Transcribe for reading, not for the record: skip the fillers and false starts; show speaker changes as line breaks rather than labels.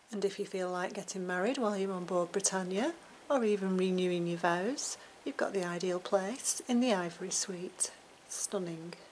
And if you feel like getting married while you're on board Britannia, or even renewing your vows, you've got the ideal place in the Ivory Suite. Stunning.